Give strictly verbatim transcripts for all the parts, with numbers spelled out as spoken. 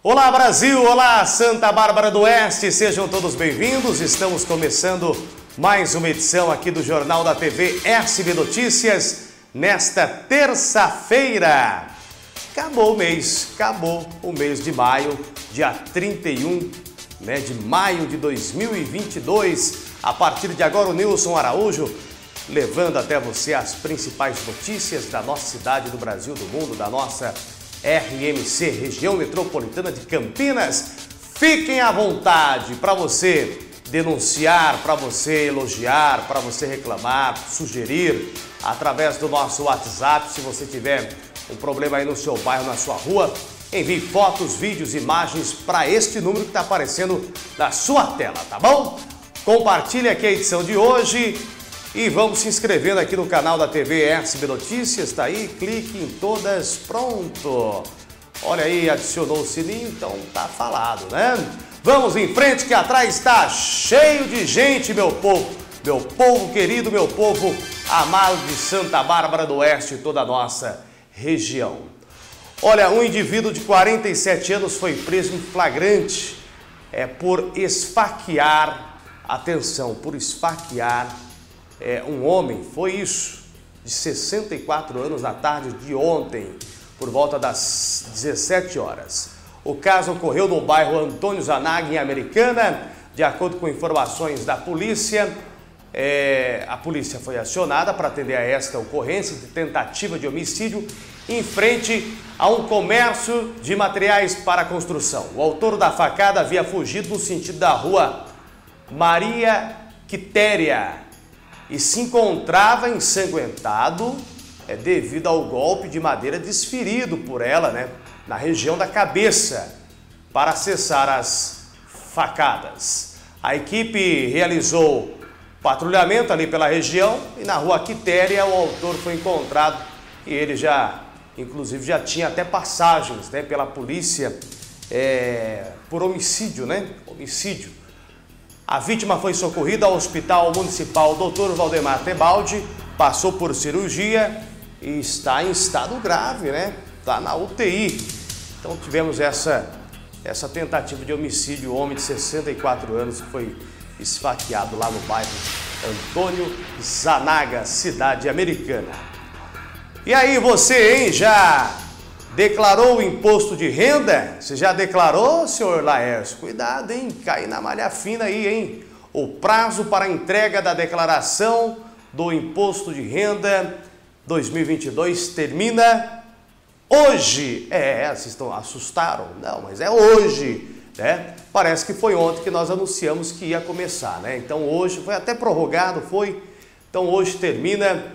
Olá Brasil, olá Santa Bárbara do Oeste, sejam todos bem-vindos. Estamos começando mais uma edição aqui do Jornal da T V S B Notícias nesta terça-feira. Acabou o mês, acabou o mês de maio, dia trinta e um né, de maio de dois mil e vinte e dois. A partir de agora o Nilson Araújo levando até você as principais notícias da nossa cidade, do Brasil, do mundo, da nossa R M C, região metropolitana de Campinas. Fiquem à vontade para você denunciar, para você elogiar, para você reclamar, sugerir através do nosso WhatsApp. Se você tiver um problema aí no seu bairro, na sua rua, envie fotos, vídeos, imagens para este número que está aparecendo na sua tela, tá bom? Compartilhe aqui a edição de hoje e vamos se inscrevendo aqui no canal da T V S B Notícias, tá aí, clique em todas, pronto. Olha aí, adicionou o sininho, então tá falado, né? Vamos em frente que atrás está cheio de gente, meu povo. Meu povo querido, meu povo amado de Santa Bárbara do Oeste e toda a nossa região. Olha, um indivíduo de quarenta e sete anos foi preso em flagrante é, por esfaquear, atenção, por esfaquear É, um homem, foi isso, de sessenta e quatro anos na tarde de ontem, por volta das dezessete horas. O caso ocorreu no bairro Antônio Zanag, em Americana. De acordo com informações da polícia, é, a polícia foi acionada para atender a esta ocorrência de tentativa de homicídio em frente a um comércio de materiais para construção. O autor da facada havia fugido no sentido da rua Maria Quitéria e se encontrava ensanguentado é, devido ao golpe de madeira desferido por ela, né, na região da cabeça, para cessar as facadas. A equipe realizou patrulhamento ali pela região e na rua Quitéria o autor foi encontrado e ele já, inclusive, já tinha até passagens, né, pela polícia é, por homicídio, né, homicídio. A vítima foi socorrida ao Hospital Municipal doutor Valdemar Tebaldi, passou por cirurgia e está em estado grave, né? Está na U T I. Então tivemos essa, essa tentativa de homicídio, um homem de sessenta e quatro anos que foi esfaqueado lá no bairro Antônio Zanaga, cidade americana. E aí você, hein, já declarou o imposto de renda? Você já declarou, senhor Laércio? Cuidado, hein? Cair na malha fina aí, hein? O prazo para a entrega da declaração do imposto de renda dois mil e vinte e dois termina hoje. É, vocês estão assustaram? Não, mas é hoje, né? Parece que foi ontem que nós anunciamos que ia começar, né? Então hoje foi até prorrogado, foi. Então hoje termina.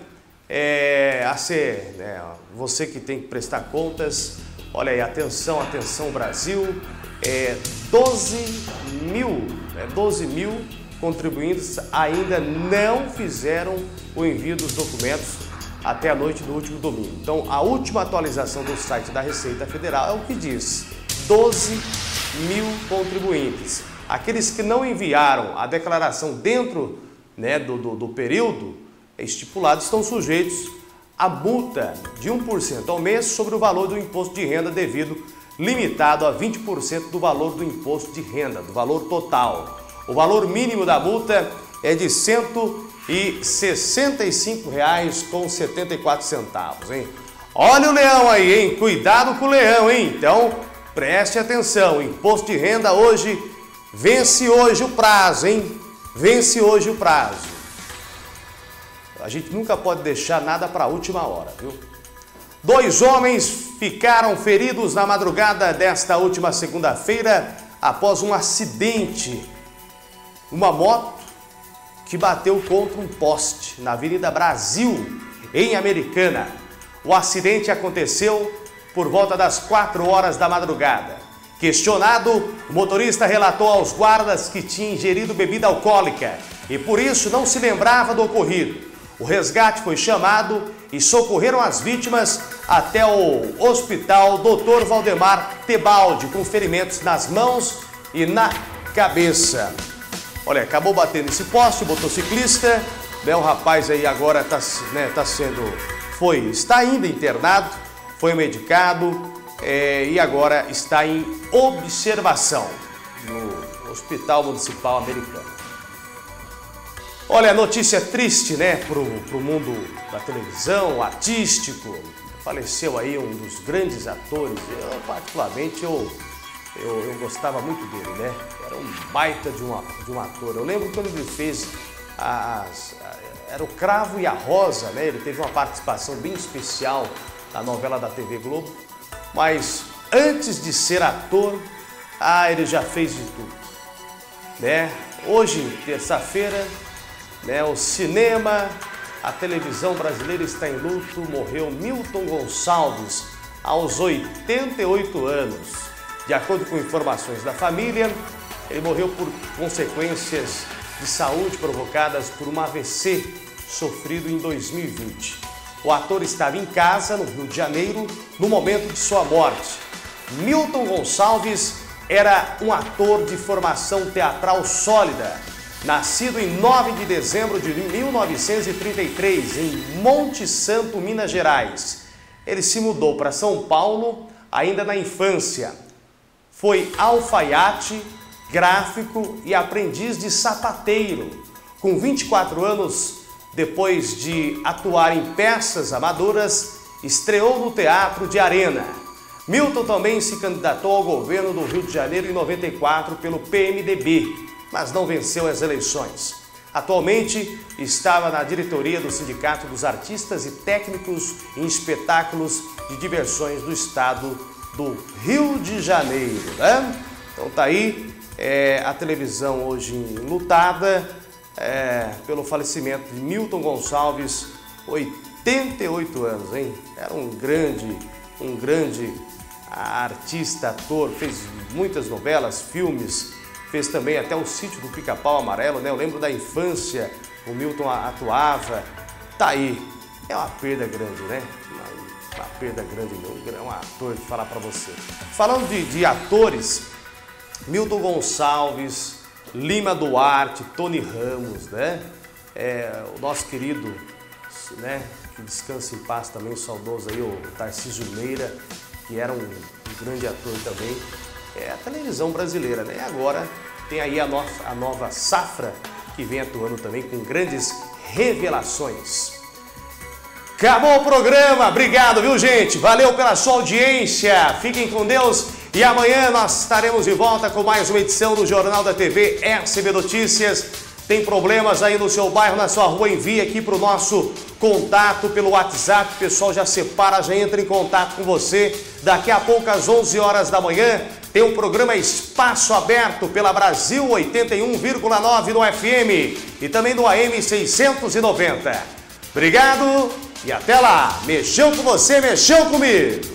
É, a ser, né, você que tem que prestar contas, olha aí, atenção, atenção Brasil, é, doze mil, né, doze mil contribuintes ainda não fizeram o envio dos documentos até a noite do último domingo. Então, a última atualização do site da Receita Federal é o que diz, doze mil contribuintes. Aqueles que não enviaram a declaração dentro, né, do, do, do período estipulados estão sujeitos a multa de um por cento ao mês sobre o valor do imposto de renda devido, limitado a vinte por cento do valor do imposto de renda, do valor total. O valor mínimo da multa é de cento e sessenta e cinco reais e setenta e quatro centavos, hein? Olha o leão aí, hein? Cuidado com o leão, hein? Então, preste atenção, imposto de renda hoje, vence hoje o prazo, hein? Vence hoje o prazo. A gente nunca pode deixar nada para a última hora, viu? Dois homens ficaram feridos na madrugada desta última segunda-feira após um acidente. Uma moto que bateu contra um poste na Avenida Brasil, em Americana. O acidente aconteceu por volta das quatro horas da madrugada. Questionado, o motorista relatou aos guardas que tinha ingerido bebida alcoólica e por isso não se lembrava do ocorrido. O resgate foi chamado e socorreram as vítimas até o Hospital doutor Valdemar Tebaldi, com ferimentos nas mãos e na cabeça. Olha, acabou batendo esse poste, o motociclista, né, o rapaz aí agora está, né, tá sendo, foi, está ainda internado, foi medicado, é, e agora está em observação no Hospital Municipal Americano. Olha, notícia triste, né, pro, pro mundo da televisão, artístico. Faleceu aí um dos grandes atores. Eu, particularmente, eu, eu, eu gostava muito dele, né? Era um baita de um, de um ator. Eu lembro quando ele fez as, era o Cravo e a Rosa, né? Ele teve uma participação bem especial na novela da T V Globo. Mas antes de ser ator, ah, ele já fez de tudo, né? Hoje, terça-feira, né, o cinema, a televisão brasileira está em luto. Morreu Milton Gonçalves aos oitenta e oito anos. De acordo com informações da família, ele morreu por consequências de saúde provocadas por um A V C sofrido em dois mil e vinte. O ator estava em casa, no Rio de Janeiro, no momento de sua morte. Milton Gonçalves era um ator de formação teatral sólida, nascido em nove de dezembro de mil novecentos e trinta e três, em Monte Santo, Minas Gerais. Ele se mudou para São Paulo ainda na infância. Foi alfaiate, gráfico e aprendiz de sapateiro. Com vinte e quatro anos, depois de atuar em peças amadoras, estreou no Teatro de Arena. Milton também se candidatou ao governo do Rio de Janeiro em noventa e quatro pelo P M D B, mas não venceu as eleições. Atualmente estava na diretoria do Sindicato dos Artistas e Técnicos em Espetáculos de Diversões do Estado do Rio de Janeiro, né? Então tá aí é, a televisão hoje enlutada é, pelo falecimento de Milton Gonçalves, oitenta e oito anos, hein? Era um grande, um grande artista, ator, fez muitas novelas, filmes, fez também até o Sítio do Pica-Pau Amarelo, né? Eu lembro da infância, o Milton atuava. Tá aí, é uma perda grande, né? Uma, uma perda grande, é um ator de falar pra você. Falando de, de atores, Milton Gonçalves, Lima Duarte, Tony Ramos, né? É, o nosso querido, né? Que descansa em paz também, o saudoso aí, o Tarcísio Meira, que era um, um grande ator também. É a televisão brasileira, né? E agora tem aí a, no, a nova safra que vem atuando também com grandes revelações. Acabou o programa, obrigado, viu, gente? Valeu pela sua audiência, fiquem com Deus e amanhã nós estaremos de volta com mais uma edição do Jornal da T V S B Notícias. Tem problemas aí no seu bairro, na sua rua, envie aqui para o nosso contato pelo WhatsApp. O pessoal já separa, já entra em contato com você. Daqui a pouco, às onze horas da manhã, tem o programa Espaço Aberto pela Brasil oitenta e um vírgula nove no F M e também no A M seiscentos e noventa. Obrigado e até lá. Mexeu com você, mexeu comigo.